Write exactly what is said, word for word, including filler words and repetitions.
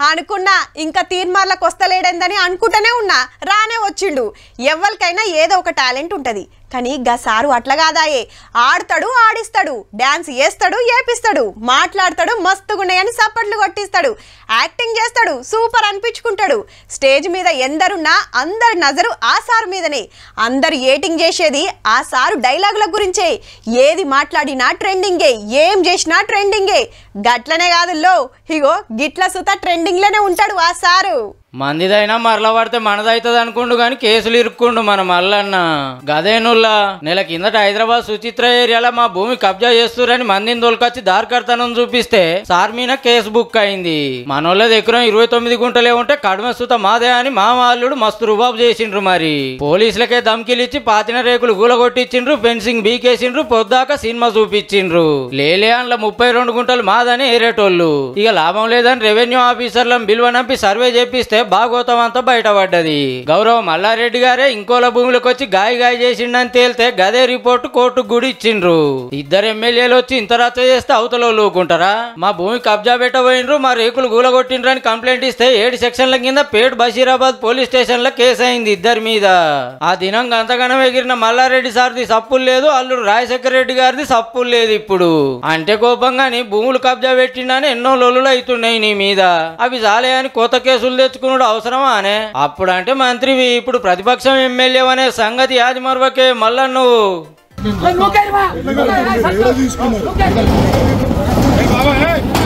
అనుకున్నా ఇంకా తీర్మార్లకు వస్తలేడేందని అనుకుంటూనే ఉన్నా రానే వచ్చిండు. ఎవరికైనా ఏదో ఒక టాలెంట్ ఉంటది, కానీ గా సారు అట్లా కాదాయే. ఆడతాడు, ఆడిస్తాడు, డాన్స్ చేస్తాడు, ఏపిస్తాడు, మాట్లాడతాడు, మస్తుగున్నాయని సప్పట్లు కొట్టిస్తాడు, యాక్టింగ్ చేస్తాడు, సూపర్ అనిపించుకుంటాడు. స్టేజ్ మీద ఎందరున్నా అందరి నజరు ఆ సారు మీదనే. అందరు ఏటింగ్ చేసేది ఆ సారు డైలాగుల గురించే. ఏది మాట్లాడినా ట్రెండింగే, ఏం చేసినా ట్రెండింగే. గట్లనే కాదు లో, ఇగో గిట్ల సుత ట్రెండింగ్లోనే ఉంటాడు ఆ సారు. మందిదైనా మరల పడితే మనదైతుంది అనుకుండు గాని కేసులు ఇరుక్కుండు మన మల్లన్న. గదేనుల్లా నెల కిందట హైదరాబాద్ సుచిత్ర ఏరియాలో మా భూమి కబ్జా చేస్తురని మందిని దొలకొచ్చి దారికర్తనం చూపిస్తే సార్ మీద కేసు బుక్ అయింది. మనోళ్ళ దగ్గర ఇరవై తొమ్మిది గుంటలే ఉంటే కడిమ సుత మాదే అని మా వాళ్ళుడు మస్తు రుబాబు చేసిండ్రు. మరి పోలీసులకే ధమ్కిలిచ్చి పాతిన రేకులు గూలగొట్టించిండ్రు, ఫెన్సింగ్ బీకేసిండ్రు, పొద్దాక సినిమా చూపించిండ్రు. లేలే అందులో ముప్పై రెండు గుంటలు మాదని ఏరేటోళ్ళు. ఇక లాభం లేదని రెవెన్యూ ఆఫీసర్లను బిల్వనంపి సర్వే చేపిస్తే భాగవతం అంతా బయటపడ్డది. గౌరవ మల్లారెడ్డి గారే ఇంకోల భూములకు వచ్చి గాయ గాయ చేసిండని తేలితే గదే రిపోర్టు కోర్టుకు కూడా ఇచ్చిండ్రు. ఇద్దరు ఎమ్మెల్యేలు వచ్చి ఇంత రచ్చ చేస్తే అవతల ఊకుంటారా? మా భూమి కబ్జా పెట్టబోయిండ్రు, మా రేకులు గూలగొట్టిండ్రు అని కంప్లైంట్ ఇస్తే ఏడు సెక్షన్ల కింద పేట్ బషీరాబాద్ పోలీస్ స్టేషన్ లో కేసు అయింది ఇద్దరి మీద. ఆ దినం అంతగానం ఎగిరిన మల్లారెడ్డి సార్ది సప్పులు లేదు, అల్లుడు రాజశేఖర రెడ్డి గారిది సప్పులు లేదు. ఇప్పుడు అంటే కోపంగాని భూములు కబ్జా పెట్టిండని ఎన్నో లొల్లులు అవుతున్నాయి నీ మీద. అవి చాలే అని కొత్త కేసులు తెచ్చుకుని అవసరమా అనే? అప్పుడంటే మంత్రివి, ఇప్పుడు ప్రతిపక్షం ఎమ్మెల్యే అనే సంగతి యాది మరవకే. మళ్ళా నువ్వు